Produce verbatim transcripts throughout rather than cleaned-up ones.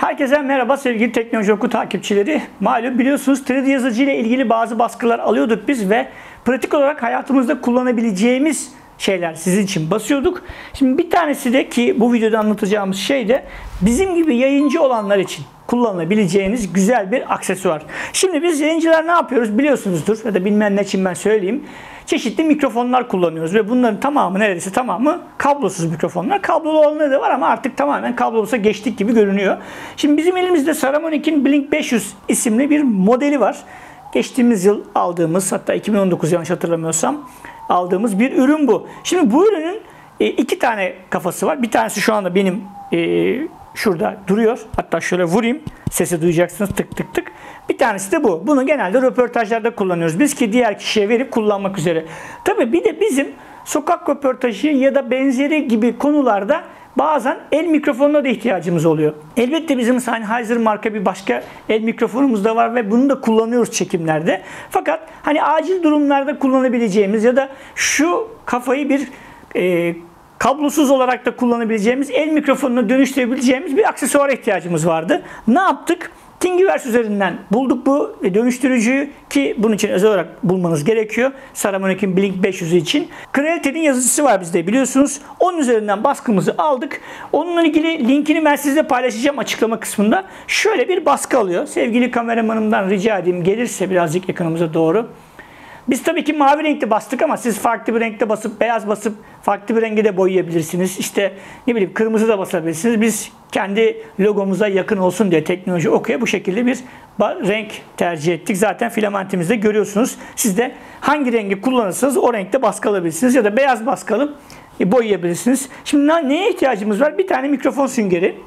Herkese merhaba sevgili Teknoloji Oku takipçileri. Malum biliyorsunuz üç D yazıcı ile ilgili bazı baskılar alıyorduk biz ve pratik olarak hayatımızda kullanabileceğimiz şeyler sizin için basıyorduk. Şimdi bir tanesi de ki bu videoda anlatacağımız şey de bizim gibi yayıncı olanlar için kullanabileceğiniz güzel bir aksesuar. Şimdi biz yayıncılar ne yapıyoruz biliyorsunuzdur ya da bilmeyenler için ben söyleyeyim. Çeşitli mikrofonlar kullanıyoruz ve bunların tamamı neredeyse tamamı kablosuz mikrofonlar. Kablolu olanları da var ama artık tamamen kablolusa geçtik gibi görünüyor. Şimdi bizim elimizde Saramonic'in Blink beş yüz isimli bir modeli var. Geçtiğimiz yıl aldığımız, hatta iki bin on dokuz yanlış hatırlamıyorsam aldığımız bir ürün bu. Şimdi bu ürünün iki tane kafası var. Bir tanesi şu anda benim e, şurada duruyor. Hatta şöyle vurayım. Sesi duyacaksınız tık tık tık. Bir tanesi de bu. Bunu genelde röportajlarda kullanıyoruz. Biz ki diğer kişiye verip kullanmak üzere. Tabii bir de bizim sokak röportajı ya da benzeri gibi konularda bazen el mikrofonuna da ihtiyacımız oluyor. Elbette bizim Sennheiser marka bir başka el mikrofonumuz da var ve bunu da kullanıyoruz çekimlerde. Fakat hani acil durumlarda kullanabileceğimiz ya da şu kafayı bir e, kablosuz olarak da kullanabileceğimiz el mikrofonuna dönüştürebileceğimiz bir aksesuara ihtiyacımız vardı. Ne yaptık? Thingiverse üzerinden bulduk bu dönüştürücüyü ki bunun için özel olarak bulmanız gerekiyor. Saramonic'in Blink beş yüz için. Creality'nin yazıcısı var bizde biliyorsunuz. Onun üzerinden baskımızı aldık. Onunla ilgili linkini ben sizle paylaşacağım açıklama kısmında. Şöyle bir baskı alıyor. Sevgili kameramanımdan rica edeyim gelirse birazcık ekranımıza doğru. Biz tabii ki mavi renkte bastık ama siz farklı bir renkte basıp beyaz basıp farklı bir renge de boyayabilirsiniz. İşte ne bileyim kırmızı da basabilirsiniz. Biz kendi logomuza yakın olsun diye Teknoloji Oku'ya bu şekilde bir renk tercih ettik. Zaten filamentimizde görüyorsunuz. Siz de hangi rengi kullanırsanız o renkte baskı alabilirsiniz ya da beyaz baskı alıp boyayabilirsiniz. Şimdi neye ihtiyacımız var? Bir tane mikrofon süngeri.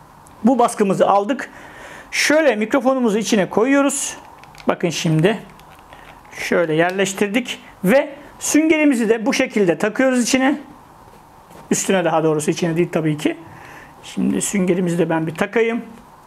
Bu baskımızı aldık. Şöyle mikrofonumuzu içine koyuyoruz. Bakın şimdi. Şöyle yerleştirdik ve süngerimizi de bu şekilde takıyoruz içine. Üstüne daha doğrusu içine değil tabii ki. Şimdi süngerimizi de ben bir takayım.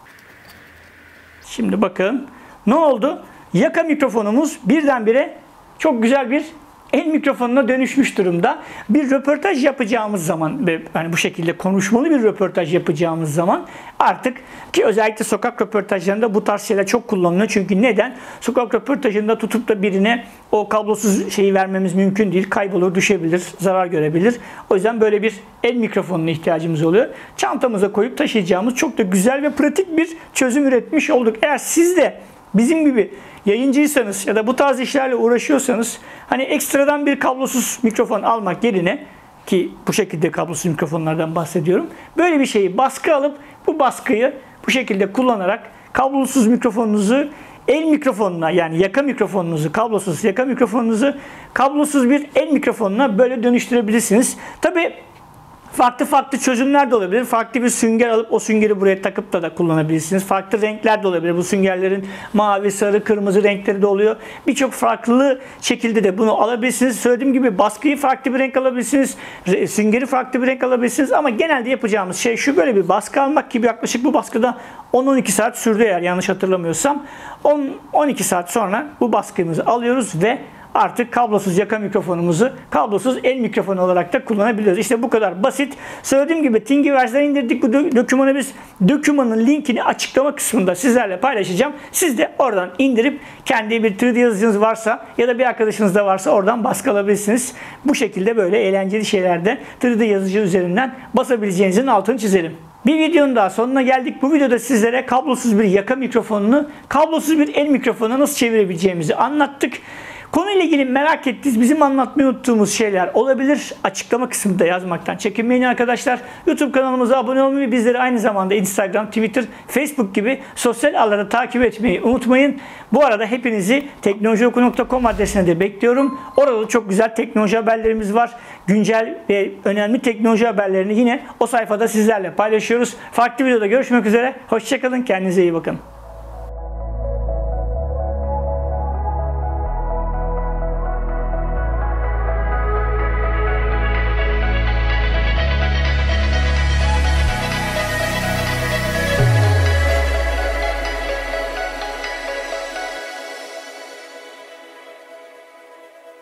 Şimdi bakın ne oldu? Yaka mikrofonumuz birdenbire çok güzel bir el mikrofonuna dönüşmüş durumda. Bir röportaj yapacağımız zaman ve hani bu şekilde konuşmalı bir röportaj yapacağımız zaman artık ki özellikle sokak röportajlarında bu tarz şeyler çok kullanılıyor. Çünkü neden? Sokak röportajında tutup da birine o kablosuz şeyi vermemiz mümkün değil. Kaybolur, düşebilir, zarar görebilir. O yüzden böyle bir el mikrofonuna ihtiyacımız oluyor. Çantamıza koyup taşıyacağımız çok da güzel ve pratik bir çözüm üretmiş olduk. Eğer siz de bizim gibi yayıncıysanız ya da bu tarz işlerle uğraşıyorsanız hani ekstradan bir kablosuz mikrofon almak yerine ki bu şekilde kablosuz mikrofonlardan bahsediyorum. Böyle bir şeyi baskı alıp bu baskıyı bu şekilde kullanarak kablosuz mikrofonunuzu el mikrofonuna yani yaka mikrofonunuzu kablosuz yaka mikrofonunuzu kablosuz bir el mikrofonuna böyle dönüştürebilirsiniz. Tabii farklı farklı çözümler de olabilir. Farklı bir sünger alıp o süngeri buraya takıp da da kullanabilirsiniz. Farklı renkler de olabilir. Bu süngerlerin mavi, sarı, kırmızı renkleri de oluyor. Birçok farklı şekilde de bunu alabilirsiniz. Söylediğim gibi baskıyı farklı bir renk alabilirsiniz. Süngeri farklı bir renk alabilirsiniz. Ama genelde yapacağımız şey şu, böyle bir baskı almak gibi. Yaklaşık bu baskıda on on iki saat sürdü eğer yanlış hatırlamıyorsam. on on iki saat sonra bu baskımızı alıyoruz ve artık kablosuz yaka mikrofonumuzu kablosuz el mikrofonu olarak da kullanabiliyoruz. İşte bu kadar basit. Söylediğim gibi Thingiverse'den indirdik bu dokümanı biz. Dokümanın linkini açıklama kısmında sizlerle paylaşacağım. Siz de oradan indirip kendi bir üç D yazıcınız varsa ya da bir arkadaşınız da varsa oradan baskı alabilirsiniz. Bu şekilde böyle eğlenceli şeylerde üç D yazıcı üzerinden basabileceğinizin altını çizelim. Bir videonun daha sonuna geldik. Bu videoda sizlere kablosuz bir yaka mikrofonunu kablosuz bir el mikrofonuna nasıl çevirebileceğimizi anlattık. Konuyla ilgili merak ettiğiniz, bizim anlatmayı unuttuğumuz şeyler olabilir. Açıklama kısmında yazmaktan çekinmeyin arkadaşlar. YouTube kanalımıza abone olmayı ve bizleri aynı zamanda Instagram, Twitter, Facebook gibi sosyal ağlarda takip etmeyi unutmayın. Bu arada hepinizi teknoloji oku nokta com adresine de bekliyorum. Orada da çok güzel teknoloji haberlerimiz var. Güncel ve önemli teknoloji haberlerini yine o sayfada sizlerle paylaşıyoruz. Farklı videoda görüşmek üzere. Hoşça kalın, kendinize iyi bakın.